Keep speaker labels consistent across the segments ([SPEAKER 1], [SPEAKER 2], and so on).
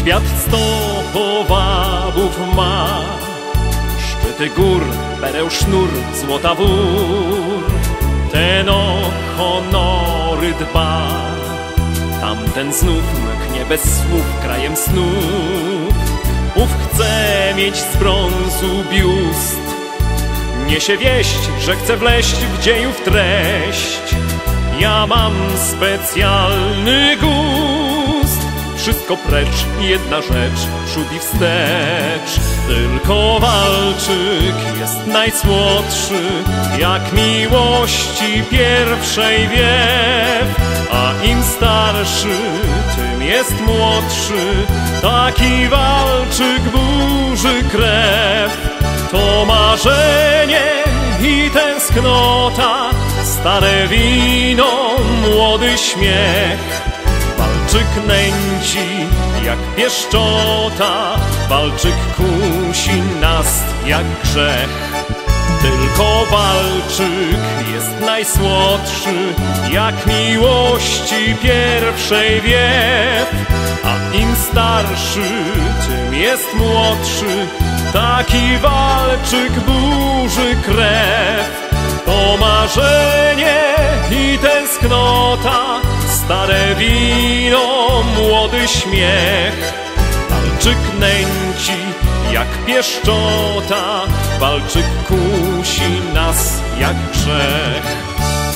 [SPEAKER 1] Świat sto powabów ma, szczyty gór, pereł sznur, złota wór. Ten o honory dba, tamten znów mknie bez słów krajem snów. Ów chce mieć z brązu biust, niesie wieść, że chce wleść w dziejów treść. Ja mam specjalny gust, wszystko precz, jedna rzecz, przód i wstecz. Tylko walczyk jest najsłodszy, jak miłości pierwszej wiew. A im starszy, tym jest młodszy, taki walczyk burzy krew. To marzenie i tęsknota, stare wino, młody śmiech. Walczyk nęci jak pieszczota, walczyk kusi nas jak grzech. Tylko walczyk jest najsłodszy, jak miłości pierwszej wiew. A im starszy, tym jest młodszy, taki walczyk burzy krew. To marzenie i tęsknota, stare wino, młody śmiech. Walczyk nęci jak pieszczota, walczyk kusi nas jak grzech.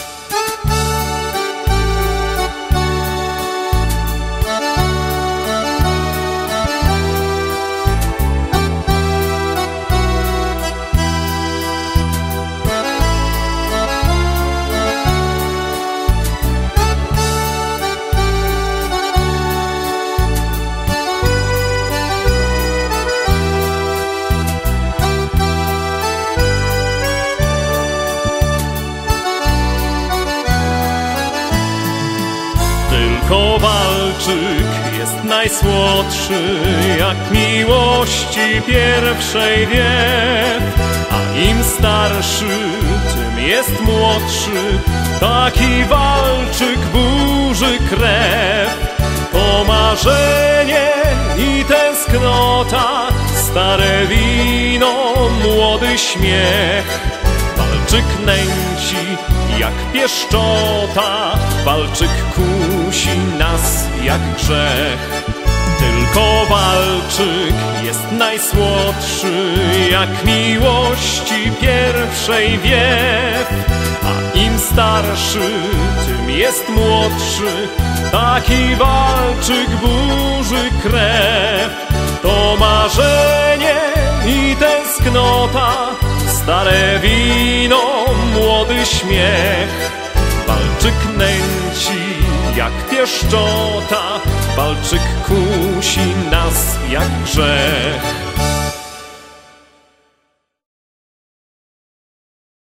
[SPEAKER 1] Tylko walczyk jest najsłodszy, jak miłości pierwszej wiew. A im starszy, tym jest młodszy, taki walczyk burzy krew. To marzenie i tęsknota, stare wino, młody śmiech. Walczyk nęci jak pieszczota, walczyk kusi nas jak grzech. Tylko walczyk jest najsłodszy, jak miłości pierwszej wiew. A im starszy, tym jest młodszy, taki walczyk burzy krew. To marzenie i tęsknota, stare wino, młody śmiech. Walczyk nęci jak pieszczota, walczyk kusi nas jak grzech.